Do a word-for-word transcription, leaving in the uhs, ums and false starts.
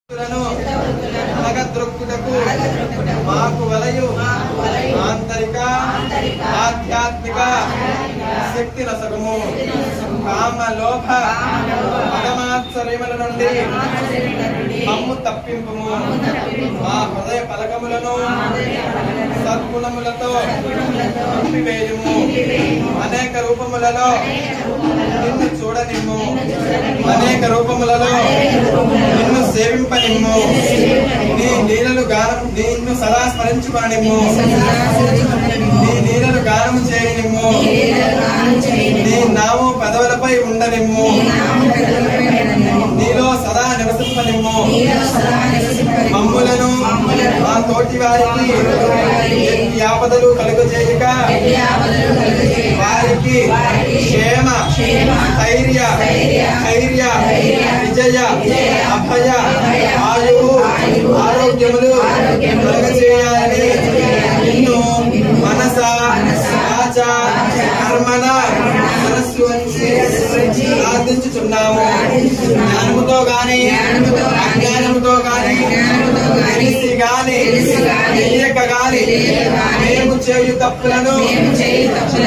మాకు వలయు ఆంతరిక ఆధ్యాత్మిక శక్తి నసగము కామ లోభ మదమాత్సర్యముల నుండి మమ్ము తప్పింపుము మా హృదయ పలకములను సద్గుణములతో నింపివేయుము అనేక రూపములలో నిన్ను చూడనిమ్ము అనేక రూపములలో నిన్ను సేవింపనిమ్ము నీ లీలలు గానం నిన్ను సదా స్మరించుకొనిమ్ము నీ లీలలు గానము చేయనిమ్ము నీ నామము పదవులపై ఉండనిమ్ము నీలో సదా నివసింపనిమ్ము మమ్ములను మా తోటి వారికి ఎన్ని ఆపదలు కలుగజేయక వారికి క్షేమ ధైర్య ధైర్య విజయ అభయ ఆయువు ఆరోగ్యములు కలుగజేయాలని నిన్ను మనస వాచ కర్మణ మనస్సు ప్రార్థించుచున్నాము. జ్ఞానముతో గాని అజ్ఞానముతో గాని తెలిసి గాని తెలియక గాని మేము చేయు తప్పులను